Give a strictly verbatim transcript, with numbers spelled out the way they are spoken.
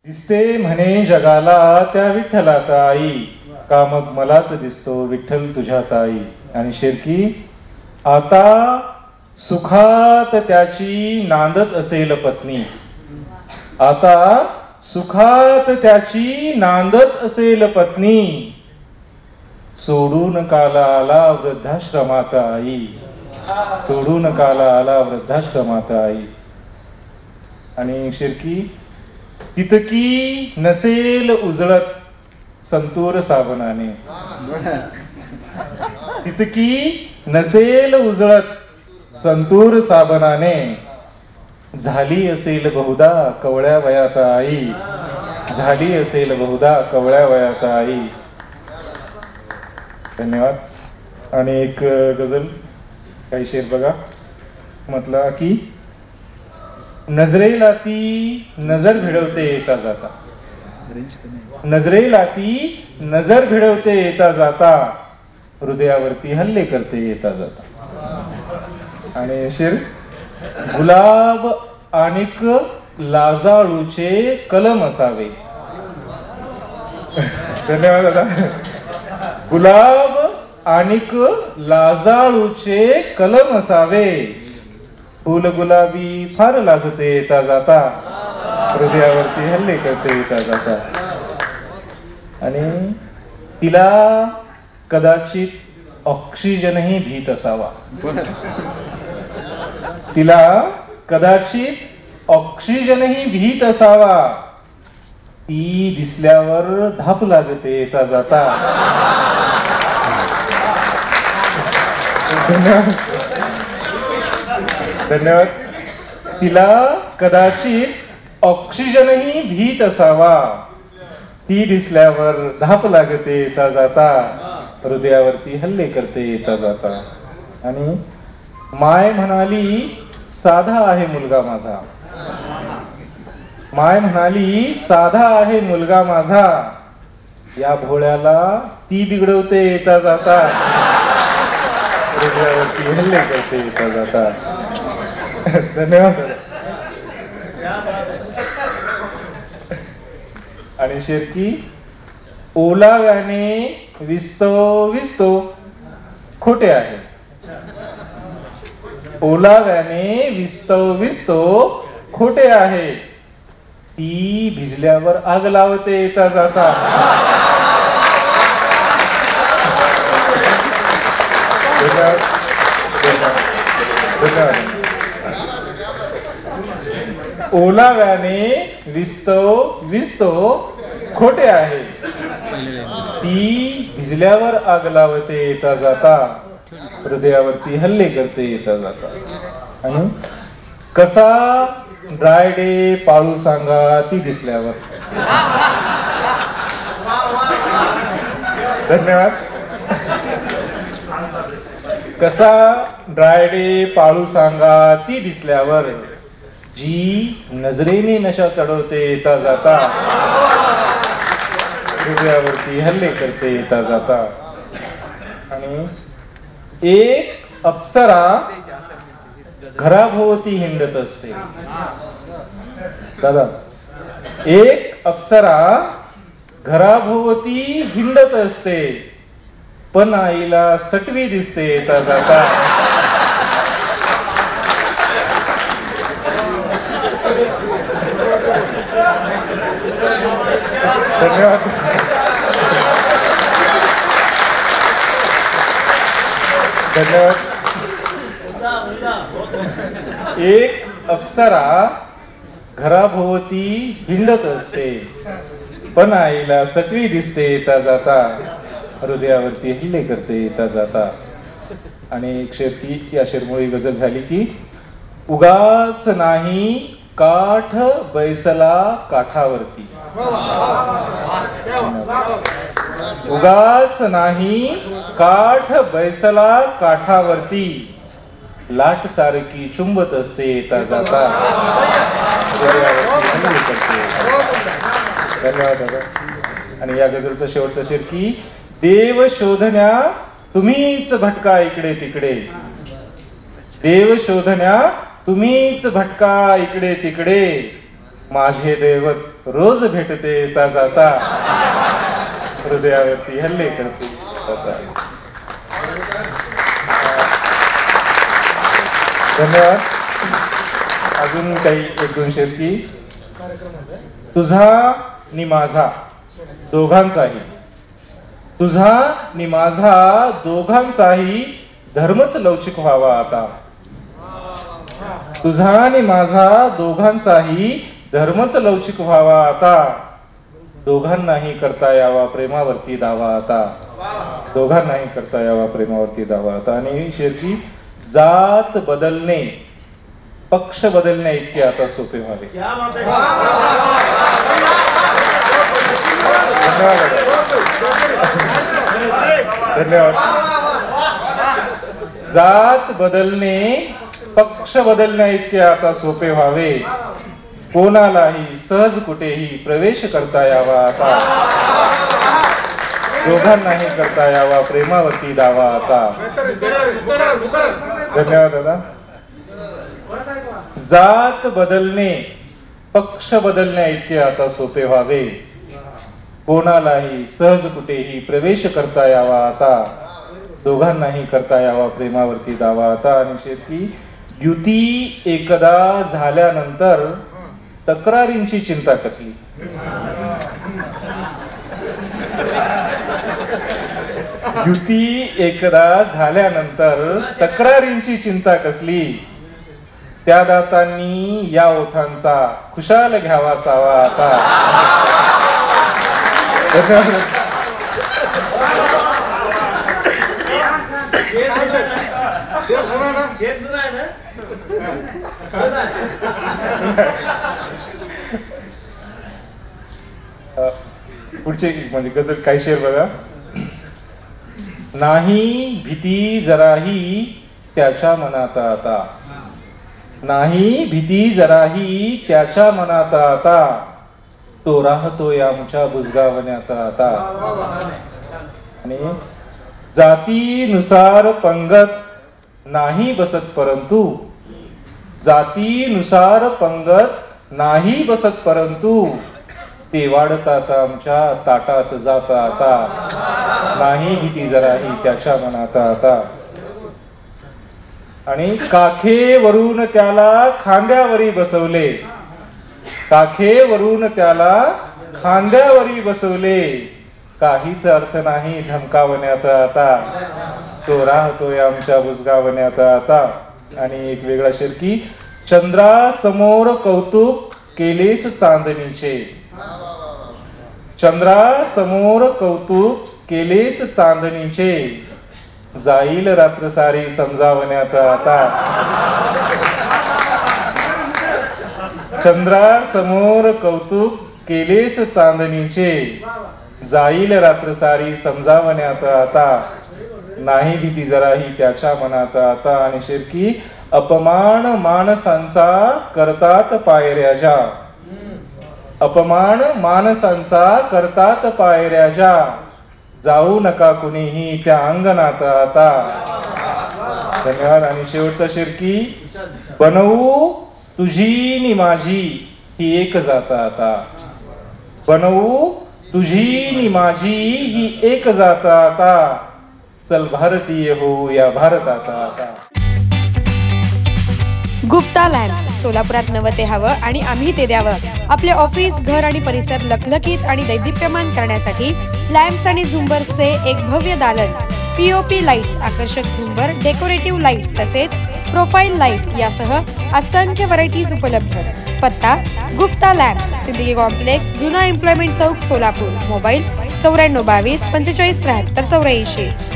दिसते म्हणे जगाला त्या विठ्ठलाता आई, का मग मलाच दिसतो विठ्ठल तुझ्यात आई. आणि शेरकी, आता सुखात त्याची नांदत असेल पत्नी, आता सुखात त्याची नांदत असेल पत्नी, सोडून काला आला वृद्धाश्रमात आई, सोडून काला आला वृद्धाश्रमात आई. आणि शेरकी, तितकी नसेल उजळत संतूर साबणाने, तितकी नसेल उजळत संतूर साबणाने, झाली असेल बहुधा कवळ्या वयात आई, झाली असेल बहुधा कवळ्या वयात आई. धन्यवाद. आणि एक गझल, काही शेर बघा. म्हटला की, नजरेला ती नजर भिडवते येता जाता, नजरेला ती नजर भिडवते येता जाता, हृदयावरती हल्ले करते येता जाता. आणि शेर, गुलाब आणिक लाजाळूचे कलम असावे. धन्यवाद दादा. गुलाब आणिक लाजाळूचे कलम असावे, फुल गुलाबी फार लाजते येता जाता, हृदयावरती हल्ले करते येता जाता. आणि तिला कदाचित ऑक्सिजनही भीत असावा, तिला कदाचित ऑक्सिजनही भीत असावा, ती दिसल्यावर धाप लागते येता जाता. धन्यवाद. तिला कदाचित ऑक्सिजनही भीत असावा, ती दिसल्यावर धाप लागते येता जाता, हृदयावरती हल्ले करते येता जाता. आणि माय म्हणाली साधा आहे मुलगा माझा, माय म्हणाली साधा आहे मुलगा माझा, या भोळ्याला ती बिघडवते येता जाता, हृदयावरती हल्ले करते येता जाता. धन्यवाद. आणि शेरकी, ओलाव्याने विस्तो विस्तो खोटे आहे, ओलाव्याने विस्तो विस्तो खोटे आहे, ती भिजल्यावर आग लावते येता जाता. ओलाव्याने विस्तो विस्तो खोटे आहे, ती भिजल्यावर आग लावते येता जाता, हृदयावरती हल्ले करते येता जाता. आणि कसा ड्राय डे पाळू सांगा ती दिसल्यावर. धन्यवाद. कसा ड्राय डे पाळू सांगा ती दिसल्यावर, जी नजरेने नशा चढवते येता जाता, हृदयावरती हल्ले करते येता जाता. आणि एक अप्सरा घराभोवती हिंडत असते. दादा, एक अप्सरा घराभोवती हिंडत असते, पण आईला सटवी दिसते येता जाता. धन्यवाद. धन्यवाद. एक अप्सरा घराभोवती हिंडत असते, पण आईला सटवी दिसते येता जाता, हृदयावरती हल्ले करते येता जाता. आणि एक शेरती, या शेरमुळी गझल झाली की, उगाच नाही काठ बैसला काठावरती, उगाच नाही काठ बैसला काठावरती, लाट सारखी चुंबत असते येता जाता, हृदयावरती हल्ले करते येता जाता. धन्यवाद दादा. आणि या गझलचा शेवटचा शेर की, देव शोधण्या तुम्हीच भटका इकडे तिकडे, देव शोधण्या तुम्हीच भटका इकडे तिकडे, माझे दैवत रोज भेटते येता जाता, हृदयावरती हल्ले करते जाता. धन्यवाद. अजून काही एक दोन शेर की तुझा नि माझा दोघांचाही, तुझा नि माझा दोघांचाही धर्मच लवचिक व्हावा आता. तुझा आणि माझा दोघांचाही धर्मच लवचिक व्हावा आता. दोघांनाही करता यावा प्रेमावरती दावा आता. दोघांनाही करता यावा प्रेमावरती दावा आता. आणि शेरकी जात बदलणे पक्ष बदलणे इतके आता सोपे व्हावे. धन्यवाद. जात बदलणे पक्ष बदलण्या इतके आता सोपे व्हावे. कोणालाही सहज कुठेही प्रवेश करता यावा आता. दोघांनाही करता यावा प्रेमावरती दावा आता. धन्यवाद दादा. जात बदलणे पक्ष बदलण्या इतके आता सोपे व्हावे. कोणालाही सहज कुठेही प्रवेश करता यावा आता. दोघांनाही करता यावा प्रेमावरती दावा आता. आणि शेवटी युती एकदा झाल्यानंतर तक्रारींची चिंता कसली. युती एकदा झाल्यानंतर तक्रारींची चिंता कसली. त्या दातांनी या ओठांचा खुशाल घ्यावा चावा आता. पुढचे म्हणजे गजल काही शेर बघा. नाही भीती जराही त्याच्या मनात आता. नाही भीती जराही त्याच्या मनात आता. तो राहतोय आमच्या बुजगावण्यात आता. आणि जातीनुसार पंगत नाही बसत परंतु, जातीनुसार पंगत नाही बसत परंतु ते वाढतात आमच्या ताटात जात आता. नाही भीती जराही त्याच्या मनात आता. आणि काखेवरून त्याला खांद्यावरी बसवले. काखेवरून त्याला खांद्यावरी बसवले. काहीच अर्थ नाही धमकावण्यात आता. तो राहतोय आमच्या बुजगावण्यात आता. आणि एक वेगळा शेर की चंद्रासमोर कौतुक केलेस चांदणीचे. चंद्रासमोर कौतुक केलेस चांदणीचे. जाईल रात्र सारी समजावण्यात आता. चंद्रासमोर कौतुक केलेस चांदणीचे. जाईल रात्र सारी समजावण्यात आता. नाही भीती जराही त्याच्या मनात आता. आणि शेरकी अपमान माणसांचा करतात पायऱ्या ज्या. अपमान माणसांचा करतात पायऱ्या ज्या. जाऊ नका कुणीही त्या अंगणात आता. धन्यवाद. आणि शेवटचा शेरकी बनवू तुझी नि माझी ही एक जात आता. बनवू तुझी नि माझी ही एक जात आता. चल भारतीय हो या भारतात आता. गुप्ता लॅम्प्स सोलापुरात नवं ते हवं आणि आम्ही ते द्यावं. आपले ऑफिस घर आणि परिसर लखलखीत आणि दैदिप्यमान करण्यासाठी लॅम्प्स आणि झुंबर्सचे एक भव्य दालन. पीओपी लाईट्स, आकर्षक झुंबर, डेकोरेटिव्ह लाईट्स तसेच प्रोफाईल लाईट यासह असंख्य व्हरायटीज उपलब्ध. पत्ता गुप्ता लॅम्प्स, सिद्दीकी कॉम्प्लेक्स, जुना एम्प्लॉयमेंट चौक, सोलापूर. मोबाईल चौऱ्याण्णव बावीस पंचेचाळीस त्र्याहत्तर चौऱ्याऐंशी.